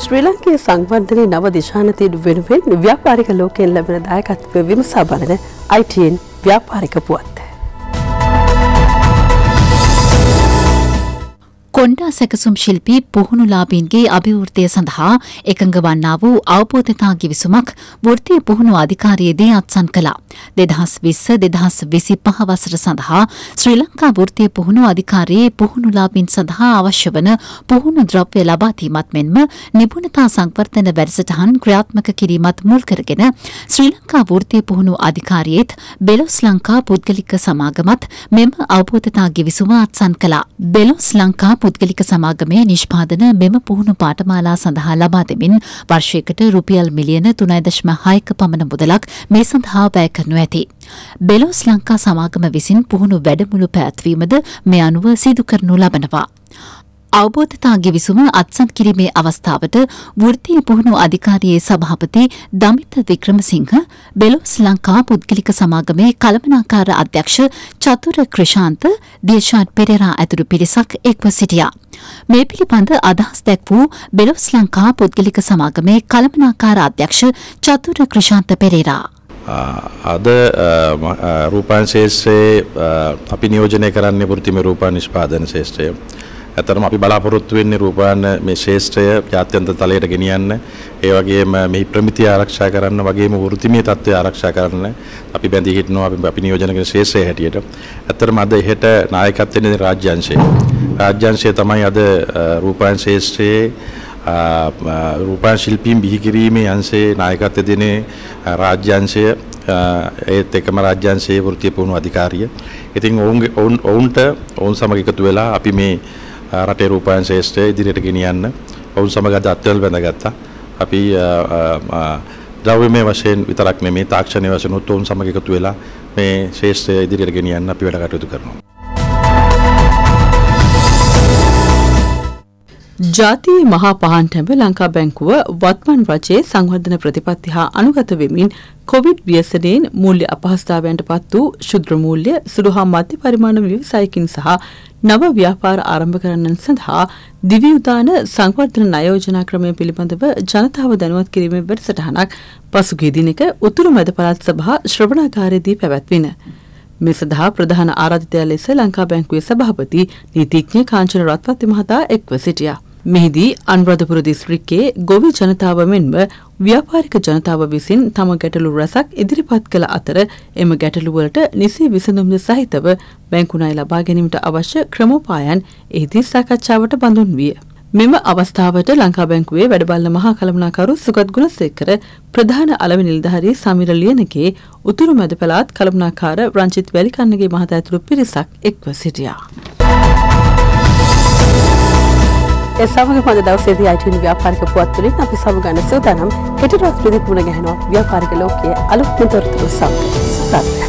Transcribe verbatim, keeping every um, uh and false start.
ශ්‍රී ලංකේ සංවර්ධනයේ නව දිශානතින් වෙනුවෙන් ව්‍යාපාරික ලෝකයෙන් ලැබෙන දායකත්වය විමසා බලන I T N ව්‍යාපාරික පුවත්. කොණ්ඩා සැකසුම් ශිල්පී පුහුණුලාභීන්ගේ අභිවෘද්ධිය සඳහා එකඟ වන්නා වූ අවබෝධතා ගිවිසුමක් වෘත්තීය පුහුණු අධිකාරියේදී අත්සන් කළා. දෙදහස් විස්ස දෙදහස් විසිපහ වසර සඳහා ශ්‍රී ලංකා වෘත්තීය පුහුණු අධිකාරියේ පුහුණුලාභීන් සඳහා අවශ්‍ය වන පුහුණු ද්‍රව්‍ය ලබා දීමත් මෙන්ම නිපුණතා සංවර්ධන වැඩසටහන් ක්‍රියාත්මක කිරීමත් මුල් කරගෙන ශ්‍රී ලංකා වෘත්තීය පුහුණු අධිකාරියේත් බෙලොස් ලංකා පුද්ගලික සමාගමත් මෙම අවබෝධතා ගිවිසුම අත්සන් කළා. බෙලොස් ලංකා පුද්ගලික සමාගමේ නිෂ්පාදන මෙම පුහුණු පාඨමාලා සඳහා ලබා දෙමින් වර්ෂයකට රුපියල් මිලියන තුනයි දශම හයක පමණ මුදලක් මේ සඳහා වැය කරනු ඇති. බෙලොස් ලංකා සමාගම විසින් පුහුණු වැඩමුළු පැවැත්වීමද මේ අනුව සිදු කරනු ලබනවා. අවබෝධතා ගිවිසුම අත්සන් කිරීමේ අවස්ථාවට වෘත්තීය පුහුණු අධිකාරියේ සභාපති දමිත වික්‍රමසිංහ, බෙලොස් ලංකා පුද්ගලික සමාගමේ කළමනාකාර අධ්‍යක්ෂ චතුර ක්‍රිෂාන්ත, දියෂාන් පෙරේරා ඇතුළු පිරිසක් එක්ව සිටියා. මේ පිළිබඳ අදහස් දැක් වූ බෙලොස් ලංකා පුද්ගලික සමාගමේ කළමනාකාර අධ්‍යක්ෂ චතුර ක්‍රිෂාන්ත පෙරේරා අද රූපවාහිනී ශේෂ්ත්‍රයේ අපි නියෝජනය කරන්නේ වෘත්තීය රූපවාහිනී නිෂ්පාදන ශේෂ්ත්‍රය. ඇත්තටම අපි බලාපොරොත්තු වෙන්නේ රූපවාහිනී මේ ශේෂ්ත්‍රය ජාත්‍යන්තර තලයට ගෙනියන්න, ඒ වගේම මෙහි ප්‍රමිතිය ආරක්ෂා කරන්න, වගේම වෘත්තීය තත්ත්වය ආරක්ෂා කරන්න අපි බැඳී හිටනවා අපි අපි නියෝජනය කරන ශේෂ්ත්‍රය හැටියට. ඇත්තටම අද එහෙට නායකත්වයෙන් ඉන්න රාජ්‍යාංශය. රාජ්‍යාංශය තමයි අද රූපවාහිනී ශේෂ්ත්‍රයේ රූපවාහිනී ශිල්පීන් බිහි කිරීමේ අංශයේ නායකත්වය දෙන රාජ්‍යාංශය, ඒත් එකම රාජ්‍යාංශයේ වෘත්තීය පුහුණු අධිකාරිය. ඉතින් ඔවුන් ඔවුන්ට ඔවුන් සමග එකතු වෙලා අපි මේ රටේ රූපවාහිනී ශේෂ්ත්‍රය ඉදිරියට ගෙනියන්න ඔවුන් සමග අද අත්වල බැඳගත්තා. අපි ද්‍රව්‍යමය වශයෙන් විතරක් නෙමෙයි තාක්ෂණික වශයෙන් උත් ඔවුන් සමග එකතු වෙලා මේ ශේෂ්ත්‍රය ඉදිරියට ගෙනියන්න අපි වැඩ කටයුතු කරනවා. ජාතියේ මහා පහන් ටැඹ ලංකා බැංකුව වත්මන් රජයේ සංවර්ධන ප්‍රතිපත්ති හා අනුගත වෙමින් කොවිඩ් ව්‍යසනයෙන් මූල්‍ය අපහසුතාවයන්ට පත් වූ ශුද්‍ර මූල්‍ය සුළු හා මධ්‍ය පරිමාණ ව්‍යවසායකින් සහ නව ව්‍යාපාර ආරම්භ කරන්නන් සඳහා දිවි උදාන සංවර්ධන ණය යෝජනා ක්‍රමය පිළිබඳව ජනතාව දැනුවත් කිරීමේ වැඩසටහනක් පසුගිය දිනක උතුරු මැද පළාත් සභා ශ්‍රවණාගාරයේදී පැවැත්වින. මේ සඳහා ප්‍රධාන ආරාධිතයා ලෙස ලංකා බැංකුවේ සභාපති නීතිඥ කාංචන රත්වත්ති මහතා එක්ව සිටියා. මෙහිදී අනුරාධපුර දිස්ත්‍රික්කයේ ගොවි ජනතාව මෙන්ම ව්‍යාපාරික ජනතාව විසින් තම ගැටලු රැසක් ඉදිරිපත් කළ අතර එම ගැටලු වලට නිසි විසඳුම් සහිතව බැංකු ණය ලබා ගැනීමට අවශ්‍ය ක්‍රමෝපායන් එහිදී සාකච්ඡාවට බඳුන් විය. මෙම අවස්ථාවට ලංකා බැංකුවේ වැඩබලන මහා කළමනාකරු සුගත් ගුණසේකර, ප්‍රධාන අලෙවි නිලධාරී සමීර ලියනගේ, උතුරු මැද පළාත් කළමනාකාර රංජිත් වැලිකන්නගේ මහතා ඇතුළු පිරිසක් එක්ව සිටියා. ඒ සමග පද දවසේදී I T N ව්‍යාපාරික පුවත් වලින් අපි සමගන්න සූදානම්. හෙට රාත්‍රියේදී පුණ ගැහෙනවා ව්‍යාපාරික ලෝකයේ අලුත්ම තොරතුරු සමග.